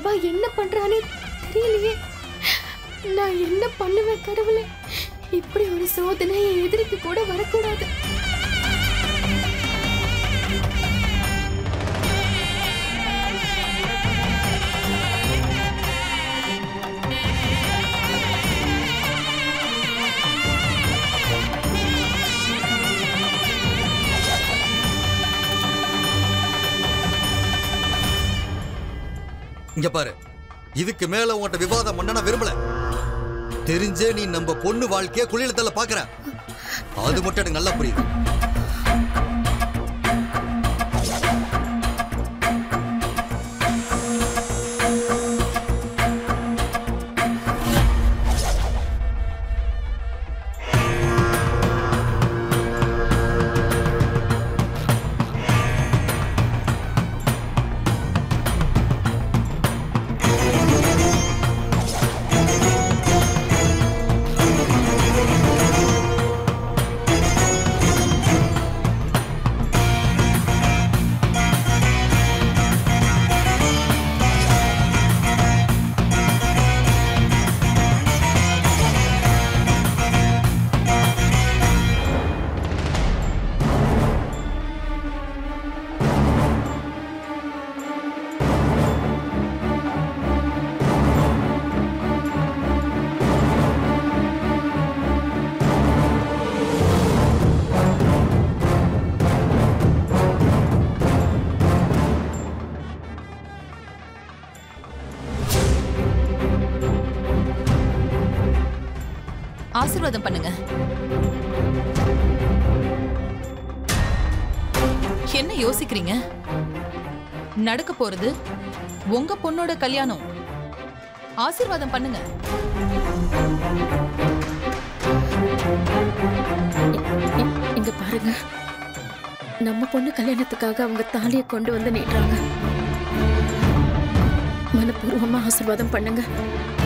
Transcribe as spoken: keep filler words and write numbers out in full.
அப்பா என்ன பண்றானே தெரியலையே. நான் என்ன பண்ணுவேன் கடவுளே? இப்படி ஒரு சோதனை என் எதிரிக்கு கூட வரக்கூடாது. இங்க பாரு, இதுக்கு மேல உன்கிட்ட விவாதம் பண்ண நான் விரும்பல. தெரிஞ்சே நீ நம்ம பொண்ணு வாழ்க்கைய குளியல தள்ள பாக்குற. அது மட்டும் எனக்கு நல்லா புரியுது. ஆசீர்வாதம் பண்ணுங்க. என்ன யோசிக்கிறீங்க? நடக்க போறது உங்க பொண்ணோட கல்யாணம். ஆசீர்வாதம் பண்ணுங்க. இங்க பாருங்க, நம்ம பொண்ணு கல்யாணத்துக்காக அவங்க தாலியை கொண்டு வந்து நீட்டுறாங்க. மனப்பூர்வமா ஆசீர்வாதம் பண்ணுங்க.